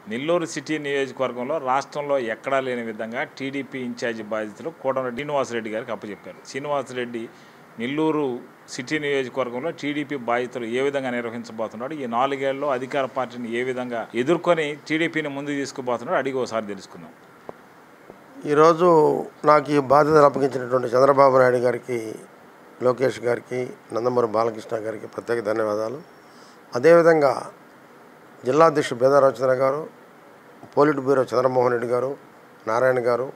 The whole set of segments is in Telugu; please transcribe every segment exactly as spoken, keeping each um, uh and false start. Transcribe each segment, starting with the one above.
నెల్లూరు సిటీ నియోజకవర్గంలో రాష్ట్రంలో ఎక్కడా లేని విధంగా టీడీపీ ఇన్ఛార్జి బాధ్యతలు కోటమిరెడ్డి శ్రీనివాసరెడ్డి గారికి అప్పచెప్పారు. శ్రీనివాసరెడ్డి నెల్లూరు సిటీ నియోజకవర్గంలో టీడీపీ బాధ్యతలు ఏ విధంగా నిర్వహించబోతున్నాడు, ఈ నాలుగేళ్లలో అధికార పార్టీని ఏ విధంగా ఎదుర్కొని టీడీపీని ముందుకు తీసుకుపోతున్నాడు అడిగి ఒకసారి తెలుసుకుందాం. ఈరోజు నాకు ఈ బాధ్యతలు అప్పగించినటువంటి చంద్రబాబు నాయుడు గారికి, లోకేష్ గారికి, నందమూరి బాలకృష్ణ గారికి ప్రత్యేక ధన్యవాదాలు. అదేవిధంగా జిల్లా అధ్యక్షుడు బేదా రవిచంద్ర గారు, పోలిట్ బ్యూరో చంద్రమోహన్ రెడ్డి గారు, నారాయణ గారు,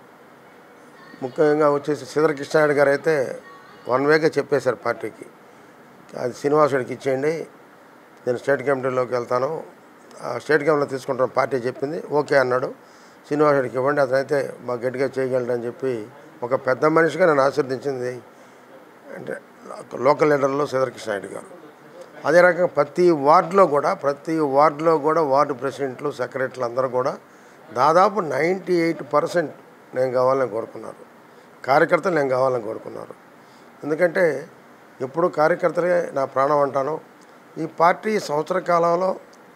ముఖ్యంగా వచ్చేసి శ్రీధర్ కృష్ణారెడ్డి గారు అయితే వన్ వేగా చెప్పేశారు పార్టీకి, అది శ్రీనివాసుడికి ఇచ్చేయండి, నేను స్టేట్ కమిటీలోకి వెళ్తాను, స్టేట్ కమిటీలో తీసుకుంటాను పార్టీ చెప్పింది, ఓకే అన్నాడు. శ్రీనివాసుడికి ఇవ్వండి, అతనైతే బాగా గట్టిగా చేయగలడని చెప్పి ఒక పెద్ద మనిషిగా నేను ఆశీర్దించింది అంటే లోకల్ లీడర్లో శ్రీధర్ కృష్ణారెడ్డి గారు. అదే రకంగా ప్రతి వార్డులో కూడా ప్రతి వార్డులో కూడా వార్డు ప్రెసిడెంట్లు, సెక్రటరీలు అందరూ కూడా దాదాపు నైంటీ ఎయిట్ పర్సెంట్ నేను కావాలని కోరుకున్నారు. కార్యకర్తలు నేను కావాలని కోరుకున్నారు. ఎందుకంటే ఎప్పుడు కార్యకర్తలే నా ప్రాణం అంటాను. ఈ పార్టీ సంవత్సర కాలంలో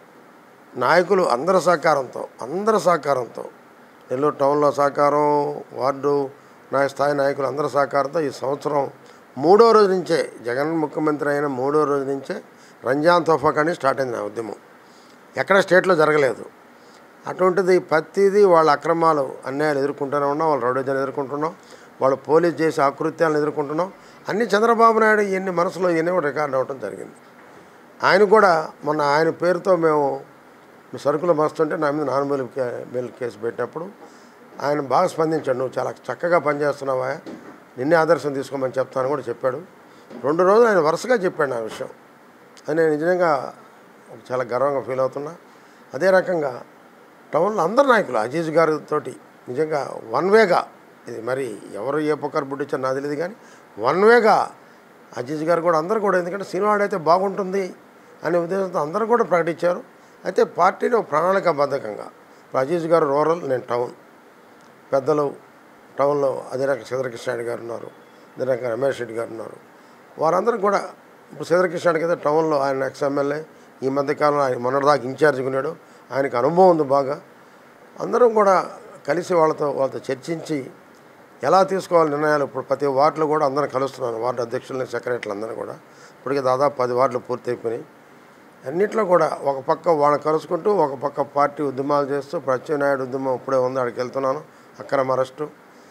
నాయకులు అందరి సహకారంతో అందరి సహకారంతో నెల్లూరు టౌన్లో సహకారం, వార్డు నాయ స్థాయి నాయకులు అందరి సహకారంతో ఈ సంవత్సరం మూడో రోజు నుంచే, జగన్ ముఖ్యమంత్రి అయిన మూడో రోజు నుంచే రంజాన్ తోఫా కానీ స్టార్ట్ అయింది నా ఉద్యమం. ఎక్కడ స్టేట్లో జరగలేదు. అటువంటిది ప్రతిదీ వాళ్ళ అక్రమాలు, అన్యాయాలు ఎదుర్కొంటూనే ఉన్నాం, వాళ్ళు రౌడీజాన్ని ఎదుర్కొంటున్నాం, వాళ్ళు పోలీస్ చేసే ఆకృత్యాలను ఎదుర్కొంటున్నాం. అన్నీ చంద్రబాబు నాయుడు ఎన్ని మనసులో ఇవన్నీ కూడా రికార్డ్ అవ్వడం జరిగింది. ఆయన కూడా మొన్న ఆయన పేరుతో మేము సరుకులు మస్తుంటే నా మీద నాన్ బెయిల్ బెయిల్ కేసు పెట్టినప్పుడు ఆయన బాగా స్పందించాడు. నువ్వు చాలా చక్కగా పనిచేస్తున్నావా, నిన్నే ఆదర్శం తీసుకోమని చెప్తాను కూడా చెప్పాడు. రెండు రోజులు ఆయన వరుసగా చెప్పాడు నా విషయం. అది నేను నిజంగా చాలా గర్వంగా ఫీల్ అవుతున్నా. అదే రకంగా టౌన్లో అందరు నాయకులు అజీజ్ గారితో నిజంగా వన్ వేగా, ఇది మరి ఎవరు ఏ పొక్కరు బుడ్డిచ్చారు నాకు తెలియదు, కానీ వన్ వేగా అజీజ్ గారు కూడా అందరూ కూడా, ఎందుకంటే సినిమా అయితే బాగుంటుంది అనే ఉద్దేశంతో అందరూ కూడా ప్రకటించారు. అయితే పార్టీలో ప్రణాళికాబద్ధకంగా అజీజ్ గారు రూరల్, నేను టౌన్, పెద్దలు టౌన్లో అదే రకంగా శ్రీధర్ కృష్ణారెడ్డి గారు ఉన్నారు, అదే రకంగా రమేష్ రెడ్డి గారు ఉన్నారు. వారందరూ కూడా ఇప్పుడు శ్రీధర్ కృష్ణారెడ్డి అయితే టౌన్లో ఆయన ఎక్స్ ఎమ్మెల్యే, ఈ మధ్యకాలంలో ఆయన మొన్నటిదాకా ఇన్ఛార్జ్గా ఉన్నాడు, ఆయనకు అనుభవం ఉంది బాగా. అందరం కూడా కలిసి వాళ్ళతో వాళ్ళతో చర్చించి ఎలా తీసుకోవాలి నిర్ణయాలు. ఇప్పుడు ప్రతి వార్డులో కూడా అందరం కలుస్తున్నాను, వార్డు అధ్యక్షులని, సెక్రటరీలు అందరూ కూడా. ఇప్పటికే దాదాపు పది వార్డులు పూర్తి అయిపోయినాయి. అన్నింటిలో కూడా ఒక పక్క వాళ్ళని కలుసుకుంటూ ఒక పక్క పార్టీ ఉద్యమాలు చేస్తూ, ప్రత్యామ్నాయుడు ఉద్యమం ఇప్పుడే ఉంది, అక్కడికి వెళ్తున్నాను. అక్రమ అరెస్టు,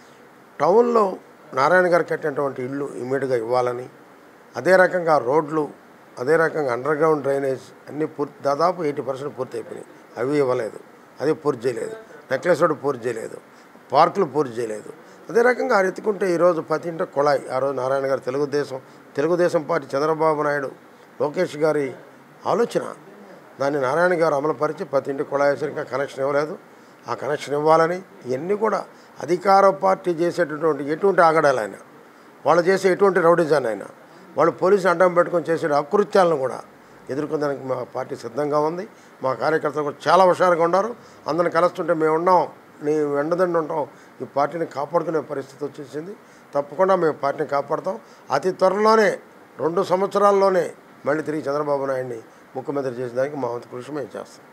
టౌన్లో నారాయణ గారు కట్టినటువంటి ఇళ్ళు ఇమీడియట్గా ఇవ్వాలని, అదే రకంగా రోడ్లు, అదే రకంగా అండర్ గ్రౌండ్ డ్రైనేజ్ అన్నీ పూర్తి, దాదాపు ఎయిటీ పర్సెంట్ పూర్తి అయిపోయినాయి. అవి ఇవ్వలేదు, అది పూర్తి చేయలేదు. నెక్లెస్ రోడ్డు పూర్తి చేయలేదు, పార్కులు పూర్తి చేయలేదు. అదే రకంగా ఎత్తుకుంటే ఈరోజు ప్రతి ఇంట కుళాయి. ఆ రోజు నారాయణ గారు తెలుగుదేశం తెలుగుదేశం పార్టీ చంద్రబాబు నాయుడు, లోకేష్ గారి ఆలోచన, దాన్ని నారాయణ గారు అమలుపరిచి ప్రతి ఇంటి కుళాయిసరిగా కనెక్షన్ ఇవ్వలేదు. ఆ కనెక్షన్ ఇవ్వాలని ఇవన్నీ కూడా అధికార పార్టీ చేసేటటువంటి ఎటువంటి ఆగడాలైనా, వాళ్ళు చేసే ఎటువంటి రౌడీజాన్ని అయినా, వాళ్ళు పోలీసులు అడ్డం పెట్టుకొని చేసే అకృత్యాలను కూడా ఎదుర్కొనడానికి మా పార్టీ సిద్ధంగా ఉంది. మా కార్యకర్తలు కూడా చాలా హుషారుగా ఉన్నారు. అందరిని కలుస్తుంటే మేము ఉన్నాం, నీ వెండదండి ఉంటాం, ఈ పార్టీని కాపాడుకునే పరిస్థితి వచ్చేసింది. తప్పకుండా మేము పార్టీని కాపాడుతాం. అతి త్వరలోనే రెండు సంవత్సరాల్లోనే మళ్ళీ తిరిగి చంద్రబాబు నాయుడిని ముఖ్యమంత్రి చేసేదానికి మా వంతు కృషి మేము చేస్తాం.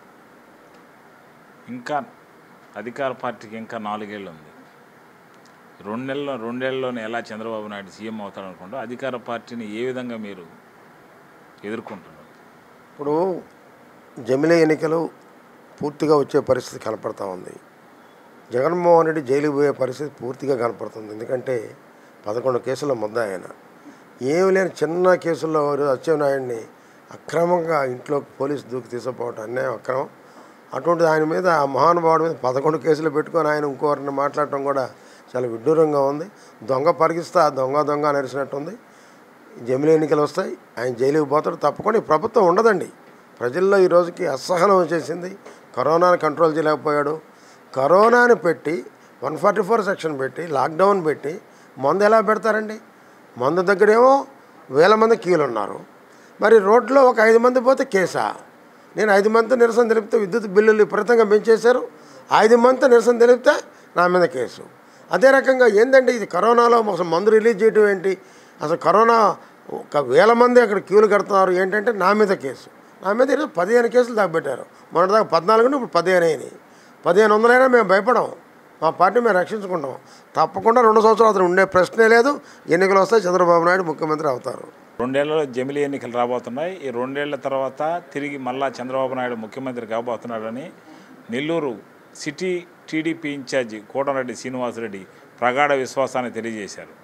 ఇంకా అధికార పార్టీకి ఇంకా నాలుగేళ్ళు ఉంది. రెండు నెలల్లో రెండేళ్లలోనే ఎలా చంద్రబాబు నాయుడు సీఎం అవుతాడనుకుంటూ అధికార పార్టీని ఏ విధంగా మీరు ఎదుర్కొంటున్నారు? ఇప్పుడు జమిలీ ఎన్నికలు పూర్తిగా వచ్చే పరిస్థితి కనపడతా ఉంది. జగన్మోహన్ రెడ్డి జైలుకు పోయే పరిస్థితి పూర్తిగా కనపడుతుంది. ఎందుకంటే పదకొండు కేసుల ముద్దాయి ఆయన. ఏమి లేని చిన్న కేసుల్లో అచ్చెన్నాయుడిని అక్రమంగా ఇంట్లో పోలీసు దూకి తీసుకుపోవటం అన్యాయం, అక్రమం. అటువంటి ఆయన మీద, ఆ మహానుభావుడి మీద పదకొండు కేసులు పెట్టుకొని ఆయన ఇంకోరిని మాట్లాడటం కూడా చాలా విడ్డూరంగా ఉంది. దొంగ పరిగిస్తా దొంగ దొంగ నడిచినట్టుంది. జమిలీ ఎన్నికలు వస్తాయి, ఆయన జైలుకి పోతాడు. తప్పకుండా ఈ ప్రభుత్వం ఉండదండి. ప్రజల్లో ఈ రోజుకి అసహనం వచ్చేసింది. కరోనాని కంట్రోల్ చేయలేకపోయాడు. కరోనాని పెట్టి వన్ ఫార్టీ ఫోర్ సెక్షన్ పెట్టి లాక్డౌన్ పెట్టి మందు ఎలా పెడతారండి? మందు దగ్గరేమో వేల మంది క్యూలు ఉన్నారు. మరి రోడ్లో ఒక ఐదు మంది పోతే కేసా? నేను ఐదు మందితో నిరసన తెలిపితే విద్యుత్ బిల్లులు విపరీతంగా పెంచేశారు. ఐదు మందితో నిరసన తెలిపితే నా మీద కేసు. అదే రకంగా ఏంటంటే ఇది కరోనాలో అసలు మందు రిలీజ్ చేయడం ఏంటి? అసలు కరోనా ఒక వేల మంది అక్కడ క్యూలు కడుతున్నారు ఏంటంటే నా మీద కేసు. నా మీద ఈరోజు పదిహేను కేసులు దాకా మొన్నటిదాకా పద్నాలుగుని ఇప్పుడు పదిహేను అయినాయి. పదిహేను వందలైనా మేము భయపడం, మా పార్టీ మేము రక్షించుకుంటాం. తప్పకుండా రెండు సంవత్సరాలు అతను ఉండే ప్రశ్నే లేదు. ఎన్నికలు వస్తే చంద్రబాబు నాయుడు ముఖ్యమంత్రి అవుతారు. రెండేళ్లలో జమిలీ ఎన్నికలు రాబోతున్నాయి. ఈ రెండేళ్ల తర్వాత తిరిగి మళ్ళా చంద్రబాబు నాయుడు ముఖ్యమంత్రి కాబోతున్నాడని Nellore city TDP incharge Kotamireddy Srinivasareddy ప్రగాఢ విశ్వాసాన్ని తెలియజేశారు.